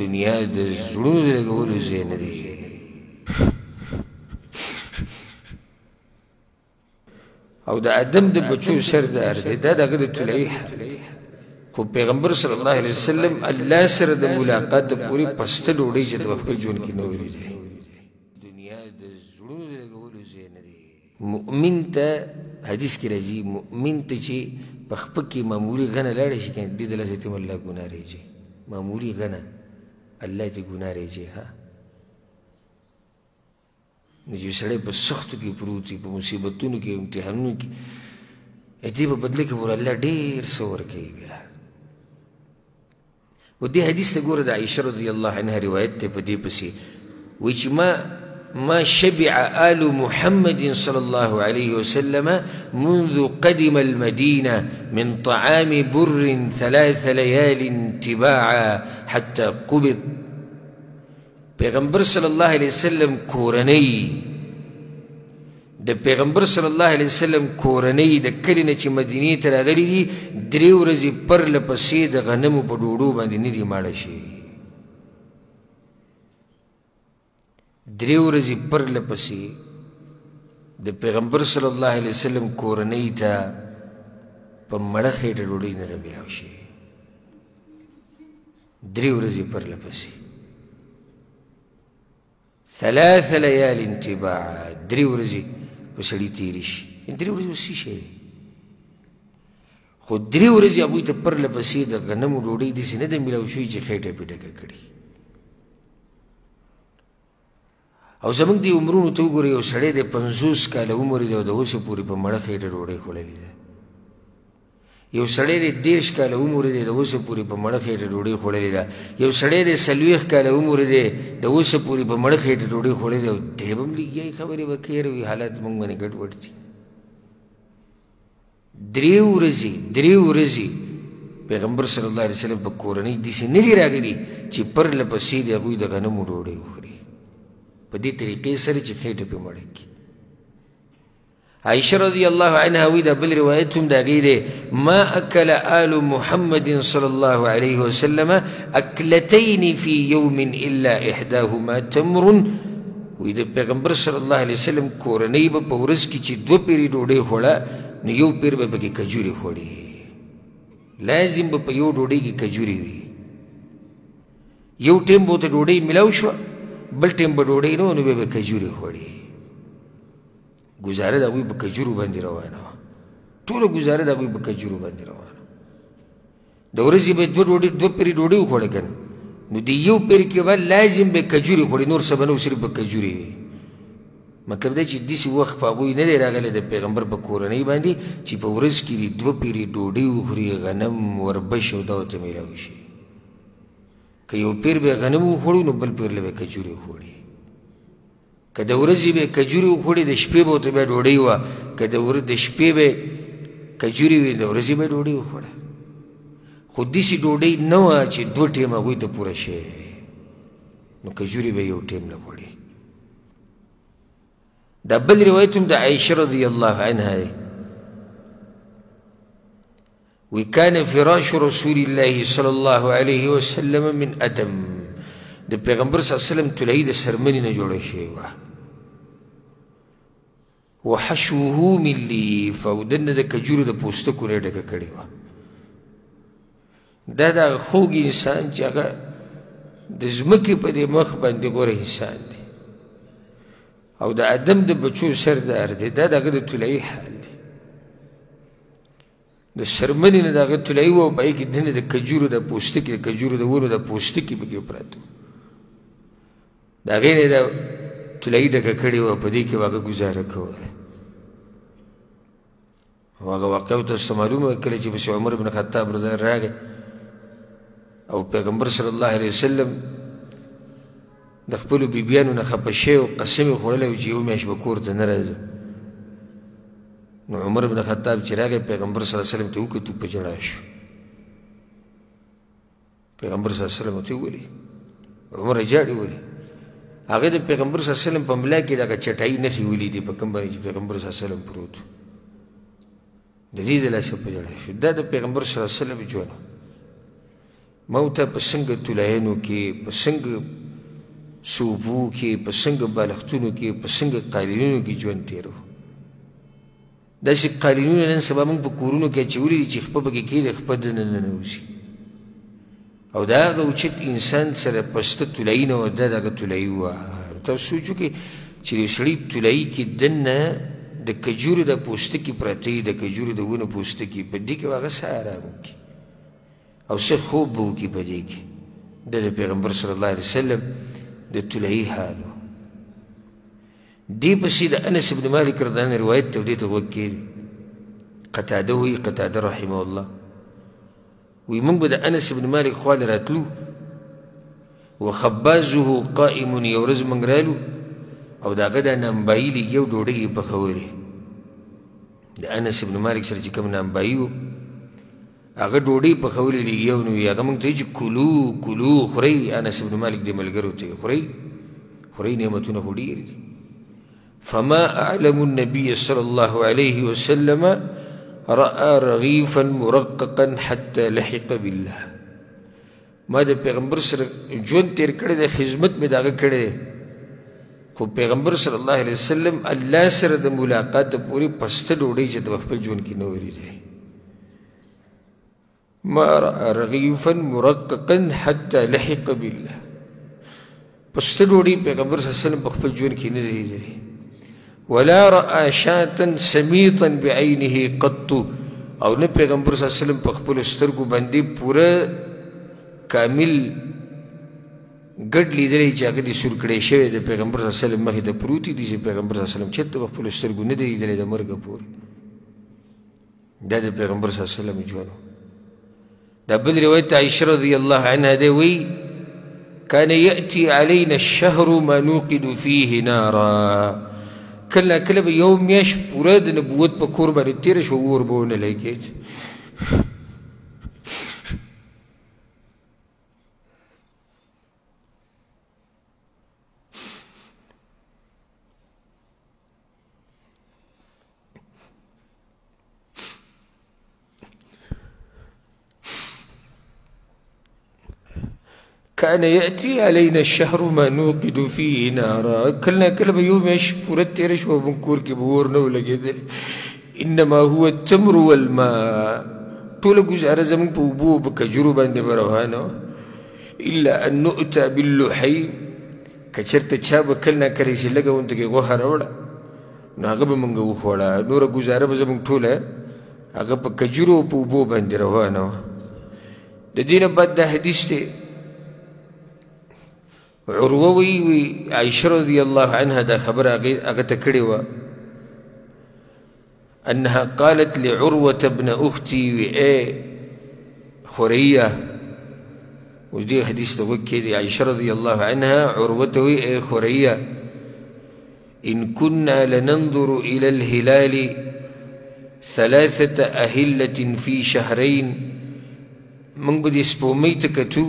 دنیا د زړونو د لګولو ځای نه دی. او د آدم د بچو سردار دی، دا دغه د طلایي حال. خو پیغمبر صلی الله علیه وسلم الله سره د ملاقات د پورې پسته ډوډۍ چې د خپل ژوند کې نه ولیدې. دنیا د زړونو د لګولو ځای نه دی. مؤمن ته حدیث کې راځي، مؤمن ته چې په خپل کې معمولي غنه لاړه شي کنه دې دلته ته الله ګناه ریږي. معمولي غنه الله ته ګناه ریږي. ها نو چې سړی په سختو کې پروت وي، په مصیبتونو کې، امتحانونو کې، دې په بدله کې ور الله ډېر څه ورکوي. بیا و دې حدیث ته ګوره، د عایشه رضی الله عنها روایت دی په دې پسې وایي چې ما شبع آل محمد صلى الله عليه وسلم منذ قدم المدينة من طعام بر 3 ليال تباعا حتى قبض. پیغمبر صلی الله علیه وسلم کورنۍ د پیغمبر صلی الله علیه وسلم کورنۍ د کلي نه چې مدینې ته راغلي دي 3 ورځې پرله پسې د غنمو په ډوډو باندې نه دي ماړه شي. 3 ورځې پرله پسې د پیغمبر صلی الله علیه وسلم کورنۍ ته په مړه خېټه ډوډۍ نه ده میلاو شي. 3 ورځې پرله پسې 3 ليال تباعا، 3 ورځې په سړي تېرې شي. 3 ورځې اوس څه شی دی؟ خو 3 ورځې هغوی ته پرله پسې د غنمو ډوډۍ داسې نه ده میلاو شوې چې خېټه پرې ډکه کړي. او زموږ دې عمرونو ته وګورئ، یو سړی دی 50 کاله عمر دی او د اوسه پورې په مړه خېټه ډوډۍ خوړلې ده. یو سړی دی 30 کاله عمر دی د اوسه پورې په مړه خېټه ډوډۍ خوړلې ده. یو سړی دی 40 کاله عمر دی د اوسه پورې په مړه خېټه ډوډۍ خوړلې ده. او دی به هم لګیا خبرې به خیر وي، حالات موږ باندې ګډوډ دي. 3 ورځې پیغمبر صلی الله علیه وسلم په کورنۍ داسې نه دي راغلي چې پرله پسې د هغوی د غنمو ډوډۍ وخوري په دې طریقې سره چې خېټه پرې مړه کړي. عائشة رضي الله عنها ويدا بل روايتهم دا غيره ما أكل آل محمد صلى الله عليه وسلم أكلتين في يوم إلا إحداهما تمر. ويدا پیغمبر صلى الله عليه وسلم کورنۍ به په ورځ کې چې 2 پیرې ډوډۍ خوړه نو یو پیر به پکې کجوري خوړې. لازم به په یو ډوډۍ کې کجوري وي. یو ټیم به ورته ډوډۍ میلاو شوه، بل ټیم به ډوډۍ نه وه نو بیا به کجوري خوړې. گزاره د هغوی په کجورو باندې روانه وه، ټوله گزاره د هغوی په کجورو باندې روانه. د ورځې به 2 پیرې ډوډۍ وخوړه که نه، نو د یو پیر کې به لازم به کجوري خوړې، نور څه به نه و، صرف به کجوري وي. مطلب دی چې داسې وخت په هغوی نه دی راغلی د پیغمبر په کورنۍ باندې چې په ورځ کې د 2 پیرې ډوډۍ وخوري، غنم وربش او دا ورته میلاو شي. که یو پیر به غنم وخوړو نو بل پیر له به کجوري وخوړي. که د ورځې به کجوري وخوړې د شپې به ورته بیا ډوډۍ وه، که د شپې به کجوري وي د ورځې به ډوډۍ وخوړه. خو داسې ډوډۍ نه وه چې 2 ټیم هغوی ته پوره شوی، نو کجوري به یو ټیم نه خوړي. دا بل روایت هم د عایشه رضی الله عنها دی وی کان فراش رسول الله صلی الله علیه وسلم من ادم. د پیغمبر صلی الله علیه وسلم طلایي د څرمنې نه جوړه شوې وه. وحشوه من لیف، او دننه د کجورو د پوستکو نه یې ډکه کړې وه. دا د هغه خوږ انسان چې هغه د ځمکې په دې مخ باندې غوره انسان دی او د آدم د بچو سردار دی. دا د هغه د طلایي حال دی. د څرمنې نه د هغه طلایي وه او په هغې کې دننه د کجورو د پوستکي، د کجورو د ونو د پوستکي پکې پراته وو. د هغې نه یې د طلایي ډکه کړې وه، په دې کې به هغه ګزاره کوله. او هغه واقعه به تاسو ته معلومه وه، کله چې پسې عمر بن خطاب رضی الله راغی او پیغمبر صلی الله علیه وسلم د خپلو بیبیانو نه خفه شوی او قسم یې خوړلی و چې یو میاشت به کور ته نه راځم. نو عمر بن خطاب چې راغی پیغمبر صلی الله علیه وسلم ته وکتو، په ژړا شو. پیغمبر صلی الله علیه وسلم ورته وویلې عمر جاړې ولې؟ هغه د پیغمبر صلی الله علیه وسلم په ملا کې دغه چټایي نښې ولیدې په کوم باندې چې پیغمبر صلی الله علیه وسلم پروت و. د دې د لاسه په ژړا شو. دا د پیغمبر صلی الله علیه وسلم ژوند ما ورته په څنګه طلایانو کې، په څنګه صوبو کې، په څنګه بالښتونو کې، په څنګه قالینونو کې ژوند تېرو. داسې قالینونه نن سبا موږ په کورونو کې اچولي دي چې خپه پکې کېږي، خپه دننه ننوځي. او د هغه اوچت انسان سره پسته طلایي نه وه، دا د هغه طلایي وه. تاسو سوچ وکړئ چې د یو سړي طلایي کې دننه د کجورو د پوستکي پرته وي، د کجورو د ونو پوستکي، په دې کې به هغه څه ارام وکړي او څه خوب به وکړي په دې کې. دا د پیغمبر صلی الله علیه وسلم د طلایي حال و. دې پسې د انس بن مالک رضی الله عنه روایت ته دې ته غوږ کېږدي. قتاده وایي، قتاده رحمه الله وی موږ به د انس بن مالک خواله راتلو، وخبازه قائم، یو ورځ موږ رالو او د هغه دا نانبایي لږ یو ډوډۍ یې پخولې. د انس بن مالک سره چې کوم نانبایي و، هغه ډوډۍ پخولې لږ یو، نو هغه موږ ته وایي چې کلو کلو خورئ. انس بن مالک دې ملګرو ته خورئ خورئ، نعمتونه خو ډېر دي. فما أعلم النبي صلى الله عليه وسلم رأى رغيفا مرققا حتى لحق بالله. ما د پیغمبر سره ژوند تېر کړی دی، خدمت مې د هغه کړی دی، خو پیغمبر صلی الله علیه وسلم الله سره د ملاقات پورې پسته ډوډۍ چې د خپل ژوند کې نه ولیدی. ما رأى رغيفا مرققا حتى لحق بالله. پسته ډوډۍ پیغمبر صلی الله علیه وسلم په خپل ژوند کې نه دی لیدلی. ولا رأى شاة سميطا بعينه قط، او نه پیغمبر صلی الله علیه وسلم په خپلو سترګو باندې پوره کامل ګډ لیدلی چې هغه دې سور کړی شوی د پیغمبر صلی الله علیه وسلم مخې ته پروتې دي، چې پیغمبر صلی الله علیه وسلم چېرته په خپلو سترګو نه دی لیدلی د مرګه پورې. دا د پیغمبر صلی الله علیه وسلم ژوند و. دا بل روایت عایشه رضی الله عنها دی وایي كان يأتي علينا الشهر ما نوقد فيه نارا. کله کله به یو میاشت پوره د نبوت په کور باندې تېره شوه، اور به ونه لګېد. كان يأتي علينا الشهر ما نوقد فيه نارا. كلنا كلمة يوم يش پورت تیرے شو بنکور کی بور نو لگے دے. انما هو التمر والماء. طول گزارة زمن بوبو بکجرو باندې بروانو. إلا أن نؤتى باللحي. کچرت چاب کلنا کریسی لگا ونتکی غوحا روڑا. ناغب منگا وخوڑا. نورا گزارة بزمن طولا. اغا بکجرو بوبو باندې روانو. دا دین بعد دا حدیث دے. عرووي عائشة رضي الله عنها دا خبر أغتكروا أنها قالت لعروة بن أختي خرية، ودي حديث توكي عائشة رضي الله عنها عروة خرية إن كنا لننظر إلى الهلال 3 أهلة في شهرين. من بدي سپومي تکتو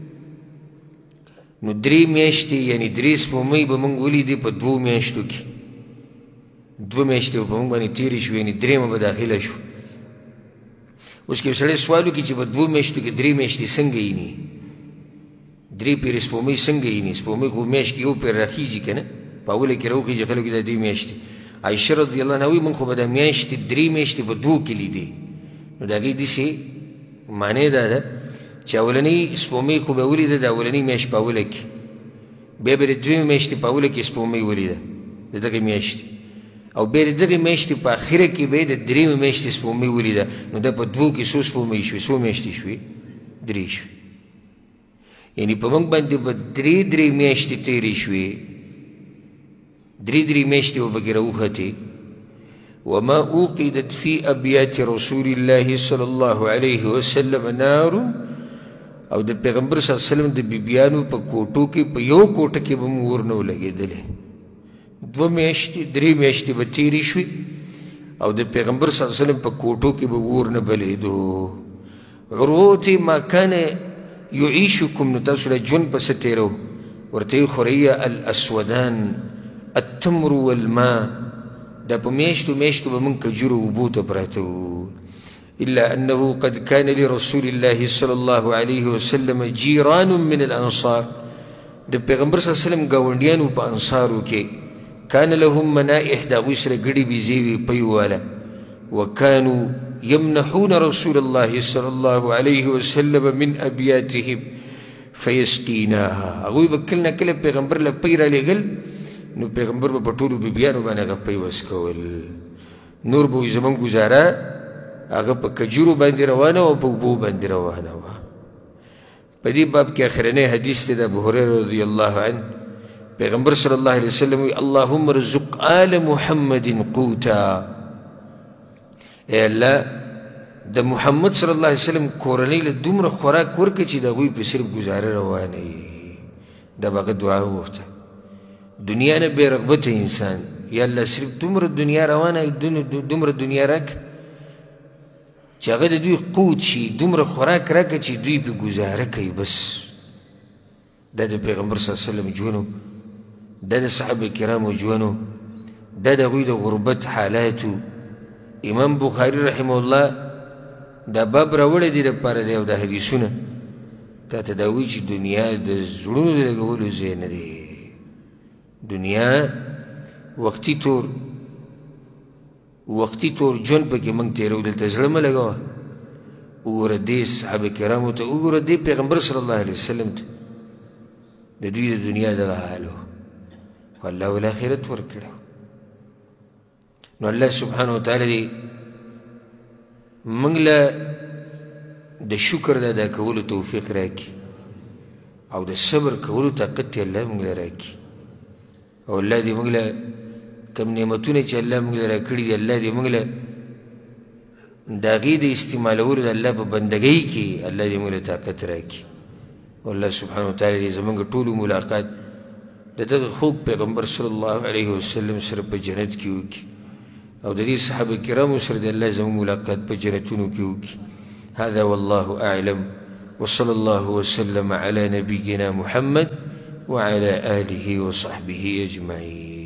نو 3 میاشتې یعنی 3 سپومۍ به موږ ولیدې په 2 میاشتو کې. 2 میاشتې به په موږ باندې تېرې شوې، یعنې 3مه به داخله شو. اوس که یو سړی سوال وکړي چې په 2 میاشتو کې 3 میاشتې څنګه ییني، 3 پیرې سپومۍ څنګه ییني؟ سپومۍ خو میاشت کې یو پیر راخیږي که نه، په اوله کې راوخیږي خلکو دا 2 میاشتې. عایشه رضی الله عنها وایي موږ خو به دا میاشتې 3 میاشتې په 2 کې لیدې. نو د هغې داسې معنی دا ده چې اولنۍ سپومۍ خو به ولیده د اولنۍ میاشت په اوله کې، بیا به د 2مې میاشتې په اوله کې سپومۍ ولیده د دغې میاشتې، او بیا د دغې میاشتې په اخره کې به یې د 3مې میاشتې سپومۍ ولیده. نو دا په 2 کې څو سپومۍ شوې؟ څو میاشتې شوې؟ 3 شوې. یعنې په موږ باندې به 3 میاشتې تېرې شوې، 3 میاشتې به پکې راوختې. وما أوقدت في أبيات رسول الله صلى الله عليه وسلم نار، او د پیغمبر صلی الله علیه وسلم د بیبیانو په کوټو کې په یو کوټه کې به مو اور نه و لګېدلی. 2 میاشتې 3 میاشتې به تېرې شوې او د پیغمبر صلی الله علیه وسلم په کوټو کې به اور نه بلېدو. عروة ما كان يعيشكم، نو تاسو له ژوند پسې تېرو. ورته یې خوريه الاسودان التمر والماء. دا په میاشتو میاشتو به موږ کجورو اوبو ته پراته وو. إلا أنه قد كان لرسول الله صلى الله عليه وسلم جيران من الأنصار د پیغمبر صلی الله علیه وسلم گاونډیانو په انصارو کې كان لهم منائح د هغوی سره ګډې بیزې وې پیواله وكانوا يمنحون رسول الله صلى الله عليه وسلم من أبياتهم فيسقيناها هغوی به کله نه کله پیغمبر له پی رالیږل نو پیغمبر به په ټولو بیبیانو باندې هغه پی وڅکول نور به وي زموږ ګزاره هغه په کجورو باندې روانه وه او په اوبو باندې روانه وه په دې باب کې اخرنی حدیث دی د ابو هریره رضی الله عنه پیغمبر صلی الله علیه وسلم وی اللهم ارزق آل محمد قوتا ای الله د محمد صلی الله علیه وسلم کورنۍ له دومره خوراک ورکړه چې د هغوی په صرف ګزاره روانه وي دا به هغه دعا وغوښته دنیا نه بې رغبته انسان یا الله صرف دومره دنیا روانه دومره دنیا راکړه چې هغه د دوی قوت شي دومره خوراک راکړه چې دوی پې ګزاره کوي بس دا د پیغمبر صلی الله علیه وسلم ژوند دا د صحابه کرامو ژوند دا د هغوی د غربت حالاتو امام بخاري رحمه الله دا باب راوړی دی دپاره دی او دا حدیثونه تا ته دا وایي چې دنیا د زړونو د لګولو ځای نه دی دنیا وقتي طور ژوند پکې موږ تېرو دلته زړه مه لګوه وګوره دې صحابه کرامو ته وګوره دې پیغمبر صلی الله علیه وسلم ته د دوی د دنیا دغه حال و خو الله ول آخرت ورکړی نو الله سبحانه وتعالی دې موږ له د شکر د ادا کولو توفیق راکړي او د صبر کولو طاقت یې الله موږ له راکړي او الله دې موږ له کم نعمتونه چې الله موږ له راکړي دي الله دې موږ له د هغې د استعمالولو د الله په بندګۍ کې الله دې موږ له طاقت راکړي والله سبحانه وتعالی دې زموږ ټولو ملاقات د دغه خوږ پیغمبر صلی الله علیه وسلم سره په جنت کې وکړي او د دې صحابه کرامو سره د الله زموږ ملاقات په جنتونو کې وکړي هذا والله أعلم وصلى الله وسلم على نبينا محمد وعلى آله وصحبه أجمعين